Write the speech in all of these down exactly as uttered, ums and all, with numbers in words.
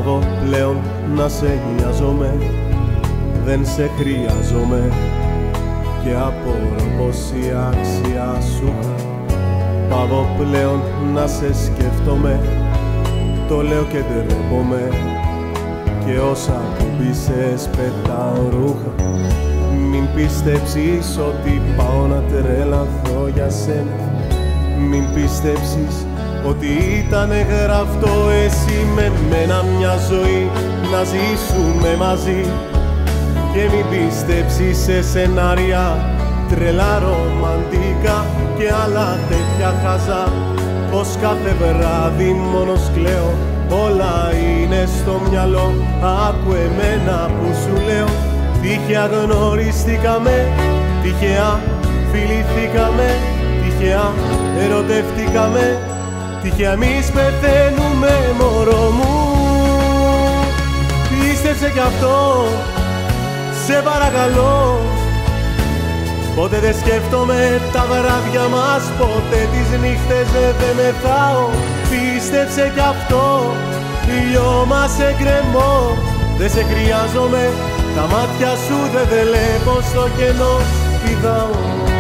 Πάβω πλέον να σε νοιάζομαι, δεν σε χρειάζομαι και απορώ πως η άξια σου είχα. Πάβω πλέον να σε σκέφτομαι, το λέω και ντρέπομαι και όσα κουμπίσες πετάω ρούχα. Μην πιστέψεις ότι πάω να τρελαθώ για σένα, μην πιστέψεις ότι ήταν γραφτό εσύ με μένα μια ζωή να ζήσουμε μαζί. Και μην πιστέψεις σε σενάρια τρελά ρομαντικά και άλλα τέτοια χαζά, πως κάθε βράδυ μόνος κλαίω, όλα είναι στο μυαλό. Άκου εμένα που σου λέω, τυχαία γνωριστήκαμε, τυχαία φιληθήκαμε, τυχαία ερωτευτήκαμε, τυχαία εμείς πεθαίνουμε μωρό μου. Πίστεψε κι αυτό, σε παρακαλώ. Ποτέ δεν σκέφτομαι τα βράδια μας, ποτέ τις νύχτες δεν μεθάω. Πίστεψε κι αυτό, λιώμα σε γκρεμό. Δεν σε χρειάζομαι, τα μάτια σου δεν βλέπω, στο κενό πηδάω.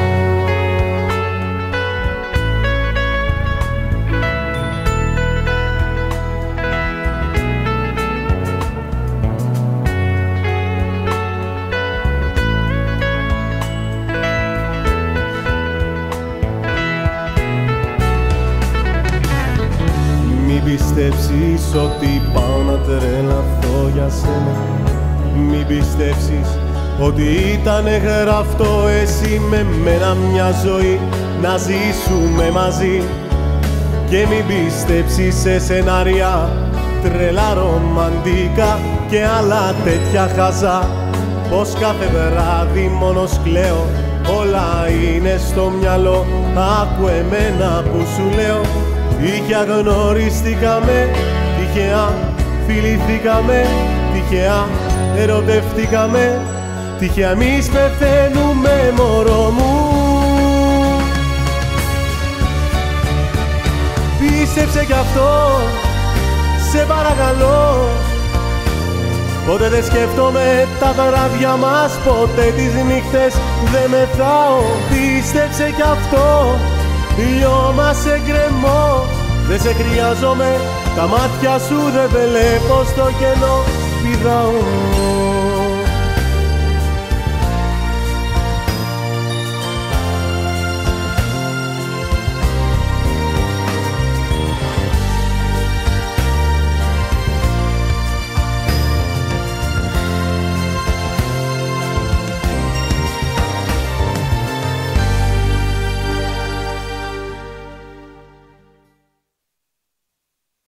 Μην πιστέψεις ότι πάω να τρελαθώ για σένα, μην πιστέψεις ότι ήταν γραφτό εσύ με μένα μια ζωή να ζήσουμε μαζί. Και μην πιστέψεις σε σενάρια τρελά ρομαντικά και άλλα τέτοια χαζά, πως κάθε βράδυ μόνος κλαίω, όλα είναι στο μυαλό. Άκου εμένα που σου λέω, τυχαία γνωριστήκαμε, τυχαία φιληθήκαμε, τυχαία ερωτευτήκαμε, τυχαία εμείς πεθαίνουμε μωρό μου. Πίστεψε κι αυτό, σε παρακαλώ. Ποτέ δεν σκέφτομαι τα βράδια μας, ποτέ τις νύχτες δεν μεθάω. Πίστεψε κι αυτό, λιώμα σε γκρεμό. Δεν σε χρειάζομαι, τα μάτια σου δεν βλέπω, στο κενό πηδάω.